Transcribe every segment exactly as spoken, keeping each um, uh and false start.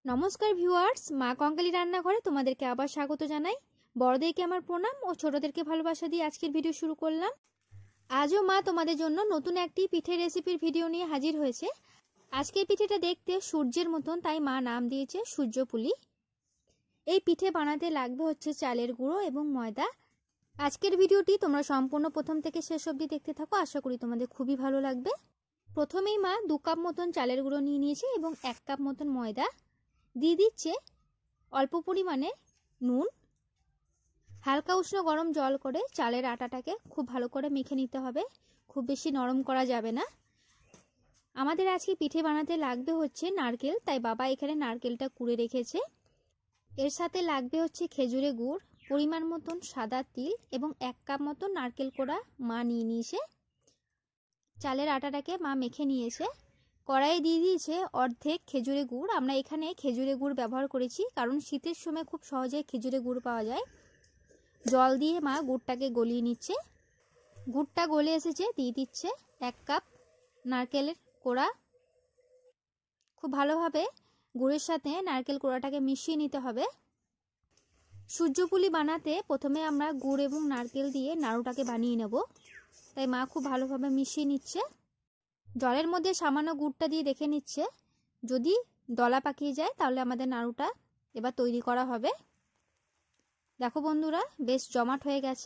নমস্কার ভিউয়ার্স, মা কঙ্কালী রান্নাঘরে তোমাদেরকে আবার স্বাগত জানাই। বড়দেরকে আমার প্রণাম ও ছোটদেরকে ভালোবাসা দিয়ে আজকের ভিডিও শুরু করলাম। আজও মা তোমাদের জন্য নতুন একটি পিঠে রেসিপির ভিডিও নিয়ে হাজির হয়েছে। আজকের পিঠেটা দেখতে সূর্যের মতন, তাই মা নাম দিয়েছে সূর্যপুলি। এই পিঠে বানাতে লাগবে হচ্ছে চালের গুঁড়ো এবং ময়দা। আজকের ভিডিওটি তোমরা সম্পূর্ণ প্রথম থেকে শেষ অবধি দেখতে থাকো, আশা করি তোমাদের খুবই ভালো লাগবে। প্রথমেই মা দু কাপ মতন চালের গুঁড়ো নিয়ে নিয়েছে এবং এক কাপ মতন ময়দা দিয়ে দিচ্ছে অল্প পরিমাণে নুন। হালকা উষ্ণ গরম জল করে চালের আটাটাকে খুব ভালো করে মেখে নিতে হবে, খুব বেশি নরম করা যাবে না। আমাদের আজকে পিঠে বানাতে লাগবে হচ্ছে নারকেল, তাই বাবা এখানে নারকেলটা কুড়ে রেখেছে। এর সাথে লাগবে হচ্ছে খেজুরে গুড়, পরিমাণ মতন সাদা তিল এবং এক কাপ মতন নারকেল কোড়া মা নিয়ে নিয়েছে। চালের আটাটাকে মা মেখে নিয়েছে। কড়াইয়ে দিয়ে দিয়েছে অর্ধেক খেজুরে গুড়। আমরা এখানে খেজুরে গুড় ব্যবহার করেছি কারণ শীতের সময় খুব সহজে খেজুরে গুড় পাওয়া যায়। জল দিয়ে মা গুড়টাকে গলিয়ে নিচ্ছে। গুড়টা গলে এসেছে, দিয়ে দিচ্ছে এক কাপ নারকেলের কোড়া। খুব ভালোভাবে গুড়ের সাথে নারকেল কোড়াটাকে মিশিয়ে নিতে হবে। সূর্যপুলি বানাতে প্রথমে আমরা গুড় এবং নারকেল দিয়ে নাড়ুটাকে বানিয়ে নেব, তাই মা খুব ভালোভাবে মিশিয়ে নিচ্ছে। জলের মধ্যে সামান্য গুড়টা দিয়ে দেখে নিচ্ছে, যদি দলা পাকিয়ে যায় তাহলে আমাদের নাড়ুটা এবার তৈরি করা হবে। দেখো বন্ধুরা, বেশ জমাট হয়ে গেছে।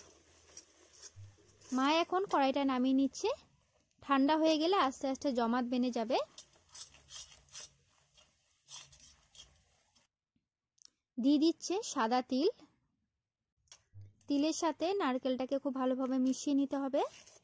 মা এখন কড়াইটা নামিয়ে নিচ্ছে। ঠান্ডা হয়ে গেলে আস্তে আস্তে জমাট বেঁধে যাবে। দিয়ে দিচ্ছে সাদা তিল। তিলের সাথে নারকেলটাকে খুব ভালোভাবে মিশিয়ে নিতে হবে।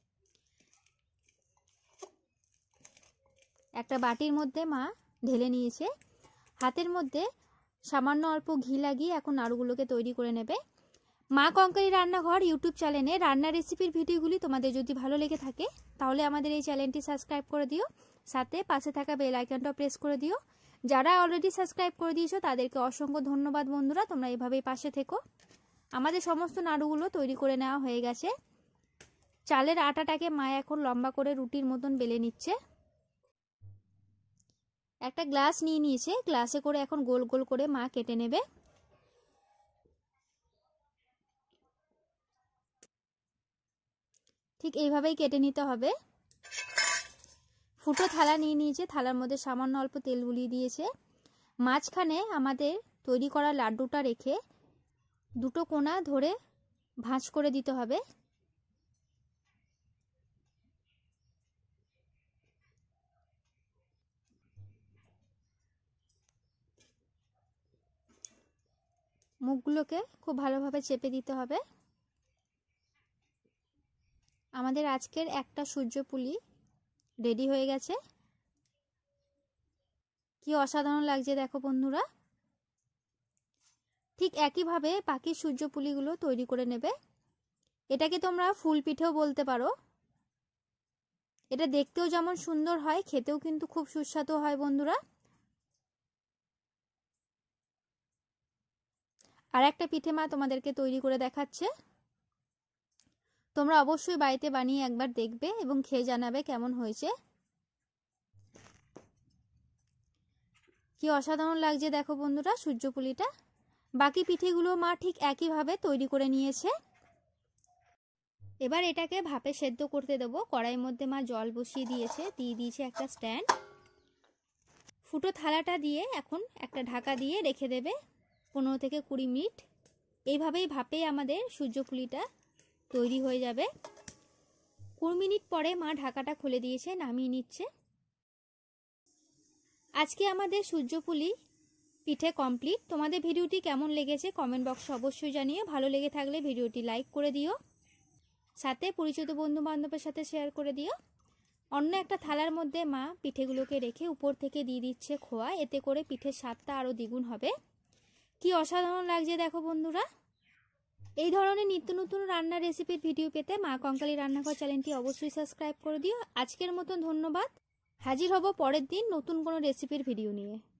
একটা বাটির মধ্যে মা ঢেলে নিয়েছে। হাতের মধ্যে সামান্য অল্প ঘি লাগিয়ে এখন নাড়ুগুলোকে তৈরি করে নেবে। মা কঙ্কালী রান্নাঘর ইউটিউব চ্যানেলে রান্নার রেসিপির ভিডিওগুলি তোমাদের যদি ভালো লেগে থাকে তাহলে আমাদের এই চ্যানেলটি সাবস্ক্রাইব করে দিও, সাথে পাশে থাকা বেল আইকনটা প্রেস করে দিও। যারা অলরেডি সাবস্ক্রাইব করে দিয়েছো তাদেরকে অসংখ্য ধন্যবাদ বন্ধুরা, তোমরা এভাবেই পাশে থেকো। আমাদের সমস্ত নাড়ুগুলো তৈরি করে নেওয়া হয়ে গেছে। চালের আটাটাকে মা এখন লম্বা করে রুটির মতন বেলে নিচ্ছে। একটা গ্লাস নিয়ে নিয়েছে, গ্লাসে করে এখন গোল গোল করে মা কেটে নেবে। ঠিক এইভাবেই কেটে নিতে হবে। ফুটো থালা নিয়ে নিয়েছে, থালার মধ্যে সামান্য অল্প তেল বুলিয়ে দিয়েছে। মাঝখানে আমাদের তৈরি করা লাড্ডুটা রেখে দুটো কোণা ধরে ভাঁজ করে দিতে হবে। মুখগুলোকে খুব ভালোভাবে চেপে দিতে হবে। আমাদের আজকের একটা সূর্যপুলি রেডি হয়ে গেছে। কি অসাধারণ লাগছে দেখো বন্ধুরা। ঠিক একইভাবে বাকি সূর্যপুলিগুলো তৈরি করে নেবে। এটাকে তোমরা ফুল পিঠেও বলতে পারো। এটা দেখতেও যেমন সুন্দর হয়, খেতেও কিন্তু খুব সুস্বাদু হয় বন্ধুরা। আর একটা পিঠে মা তোমাদেরকে তৈরি করে দেখাচ্ছে। তোমরা অবশ্যই বাড়িতে বানিয়ে একবার দেখবে এবং খেয়ে জানাবে কেমন হয়েছে। কি অসাধারণ লাগছে দেখো বন্ধুরা সূর্যপুলিটা। বাকি পিঠেগুলো মা ঠিক একইভাবে তৈরি করে নিয়েছে। এবার এটাকে ভাপে সেদ্ধ করতে দেবো। কড়াইয়ের মধ্যে মা জল বসিয়ে দিয়েছে, দিয়ে দিয়েছে একটা স্ট্যান্ড। ফুটো থালাটা দিয়ে এখন একটা ঢাকা দিয়ে রেখে দেবে পনেরো থেকে কুড়ি মিনিট। এইভাবেই ভাপে আমাদের সূর্যপুলিটা তৈরি হয়ে যাবে। কুড়ি মিনিট পরে মা ঢাকাটা খুলে দিয়েছে, নামিয়ে নিচ্ছে। আজকে আমাদের সূর্যপুলি পিঠে কমপ্লিট। তোমাদের ভিডিওটি কেমন লেগেছে কমেন্ট বক্সে অবশ্যই জানিও। ভালো লেগে থাকলে ভিডিওটি লাইক করে দিও, সাথে পরিচিত বন্ধু বান্ধবের সাথে শেয়ার করে দিও। অন্য একটা থালার মধ্যে মা পিঠেগুলোকে রেখে উপর থেকে দিয়ে দিচ্ছে খোয়া, এতে করে পিঠের স্বাদটা আরও দ্বিগুণ হবে। কি অসাধারণ লাগছে দেখো বন্ধুরা। এই ধরনের নিত্য নতুন রান্নার রেসিপির ভিডিও পেতে মা কঙ্কালী রান্নাঘর চ্যানেলটি অবশ্যই সাবস্ক্রাইব করে দিও। আজকের মতন ধন্যবাদ। হাজির হব পরের দিন নতুন কোনো রেসিপির ভিডিও নিয়ে।